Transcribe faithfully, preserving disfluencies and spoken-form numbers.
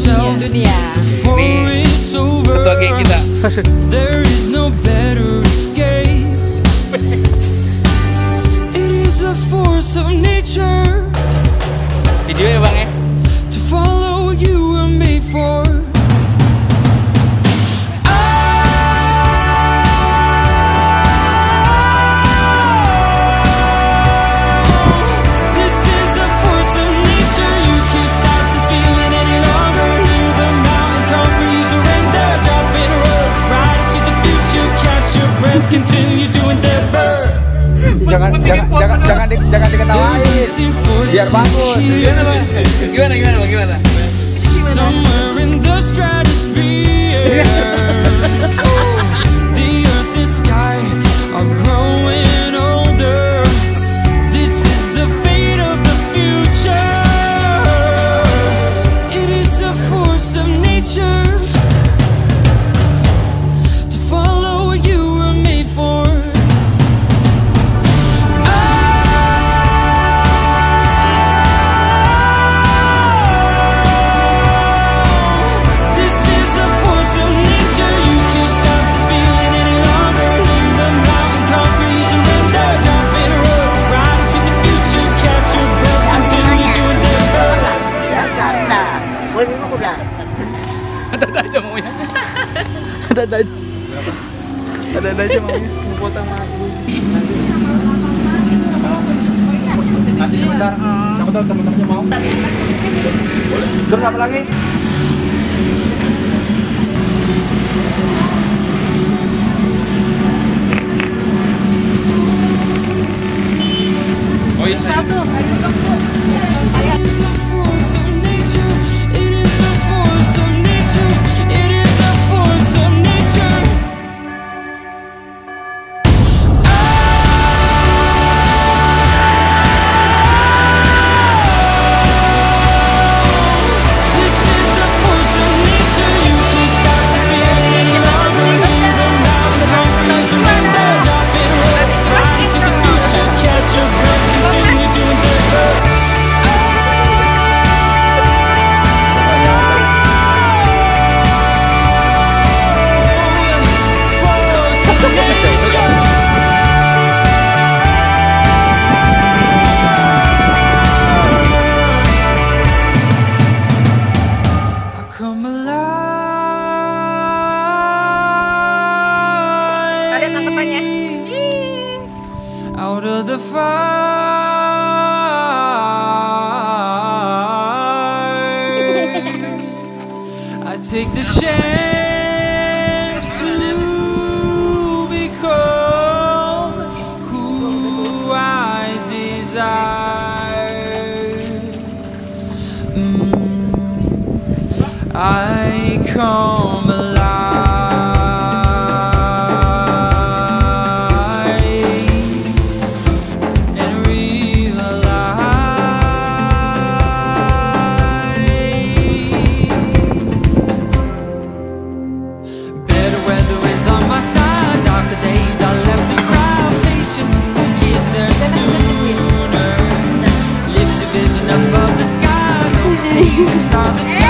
dunia. Nih, ketua geng kita. There is no better escape. It is a force of nature. Video ya bang ya. To follow you were made for. Jangan jangan jangan jangan di, jangan diketawain. Biar bagus. Gimana bang? Gimana gimana bang gimana? Somewhere in the stratosphere, the earth and sky are growing older. This is the fate of the future. It is a force of nature. To follow you were made for. Ada-ada aja maunya. Ada-ada aja. Ada-ada aja maunya. Mau potong madu. Nanti sebentar. Siapa tahu teman-temannya mau. Boleh. Terus apa lagi? Oh iya satu. Ada tangkapannya. Out of the fire, I take the chance to become who I desire. Mm, I come alive. Eh.